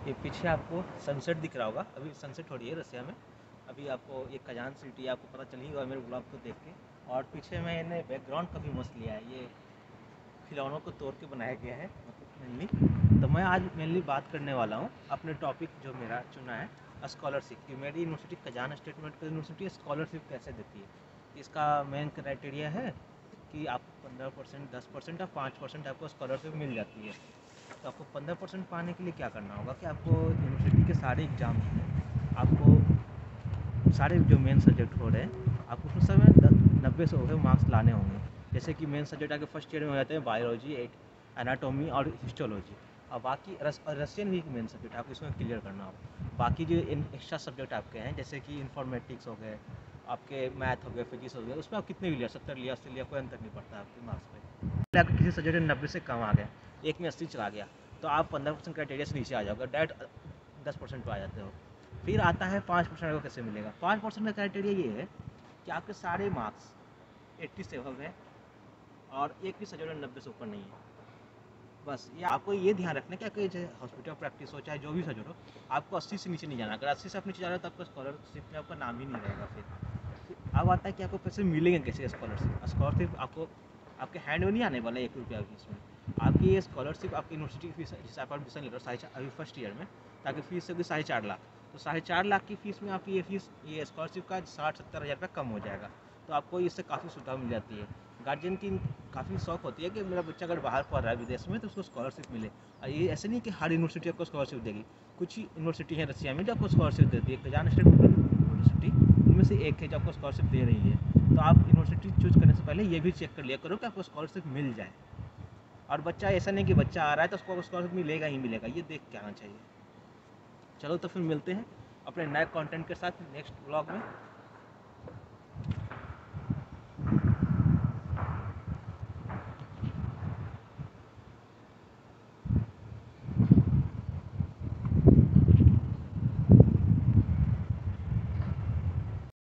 ये पीछे आपको सनसेट दिख रहा होगा, अभी सनसेट हो रही है रसिया में। अभी आपको ये कजान सिटी आपको पता चल ही होगा मेरे ब्लॉग को देख के। और पीछे मैंने बैकग्राउंड काफ़ी मस्त लिया है, ये खिलौनों को तोड़ के बनाया गया है मेनली। तो मैं आज मेनली बात करने वाला हूँ अपने टॉपिक जो मेरा चुना है स्कॉलरशिप की। मेरी university Kazan state medical university scholarship कैसे देती है। इसका मेन क्राइटेरिया है कि आपको 15%, 10% और 5% आपको स्कॉलरशिप मिल जाती है। तो आपको 15% पाने के लिए क्या करना होगा कि आपको यूनिवर्सिटी के सारे एग्ज़ाम में आपको सारे जो मेन सब्जेक्ट हो रहे हैं आपको उस समय 90 से ऊपर मार्क्स लाने होंगे। जैसे कि मेन सब्जेक्ट आगे फर्स्ट ईयर में हो जाते हैं बायोलॉजी, एनाटॉमी और हिस्टोलॉजी। और बाकी रशियन भी मेन सब्जेक्ट आपको इसमें क्लियर करना होगा। बाकी जो एक्स्ट्रा सब्जेक्ट आपके हैं जैसे कि इंफॉर्मेटिक्स हो गए, आपके मैथ हो गए, फिजिक्स हो गए, उसमें आप कितने भी लिया, 70 लिया, 80 लिया, कोई अंतर नहीं पड़ता आपके मार्क्स पे। अगर किसी सब्जेक्ट में 90 से कम आ गया, एक में 80 चला गया, तो आप 15% क्राइटेरिया से नीचे आ जाओगे, डायरेक्ट 10% पे आ जाते हो। फिर आता है 5% को कैसे मिलेगा। 5% का क्राइटेरिया ये है कि आपके सारे मार्क्स 80 से हो गए और एक भी सब्जेक्ट में 90 से ऊपर नहीं है। बस ये आपको ये ध्यान रखना है कि आपके चाहे हॉस्पिटल प्रैक्टिस हो चाहे जो भी सब्जेक्ट हो, आपको 80 से नीचे नहीं जाना। अगर 80 से आप नीचे जा रहे हो तो आपका स्कॉलरशिप में आपका नाम ही नहीं रहेगा। फिर अब आता है कि आपको पैसे मिलेंगे कैसे। स्कॉलरशिप आपको आपके हैंड में नहीं आने वाला 1 रुपया भी इसमें। आपकी ये स्कॉलरशिप आपकी यूनिवर्सिटी की फीस है, जिससे आप एडमिशन ले रहे हो अभी फर्स्ट ईयर में, ताकि फीस होगी 4.5 लाख। तो 4.5 लाख की फ़ीस में आपकी ये स्कॉलरशिप का 60-70 हज़ार रुपये कम हो जाएगा। तो आपको इससे काफ़ी सुविधा मिल जाती है। गार्जियन की काफ़ी शौक होती है कि मेरा बच्चा अगर बाहर पढ़ रहा है विदेश में तो उसको स्कॉलरशिप मिले। और ये ऐसे नहीं कि हर यूनिवर्सिटी आपको स्कॉलरशिप देगी, कुछ ही यूनिवर्सिटी है रसिया में जो आपको स्कॉलरशिप देती है। कजान स्टेट यूनिवर्सिटी उनमें से एक है जो आपको स्कॉलरशिप दे रही है। तो आप यूनिवर्सिटी चूज़ करने से पहले ये भी चेक कर लिया करो कि आपको स्कॉलरशिप मिल जाए। और बच्चा ऐसा नहीं कि बच्चा आ रहा है तो उसको स्कॉलरशिप मिलेगा ही मिलेगा, ये देख के आना चाहिए। चलो तो फिर मिलते हैं अपने नए कंटेंट के साथ नेक्स्ट ब्लॉग में।